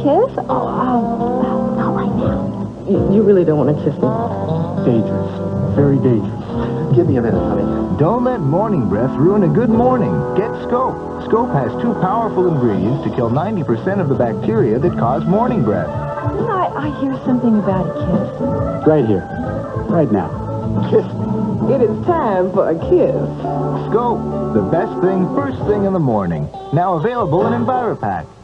kiss? Oh, not right now. You really don't want to kiss me? Dangerous. Very dangerous. Give me a minute, honey. Don't let morning breath ruin a good morning. Get Scope. Scope has 2 powerful ingredients to kill 90% of the bacteria that cause morning breath. You know, I hear something about a kiss. Right here. Right now. Kiss me. It is time for a kiss. Scope, the best thing first thing in the morning. Now available in EnviroPack.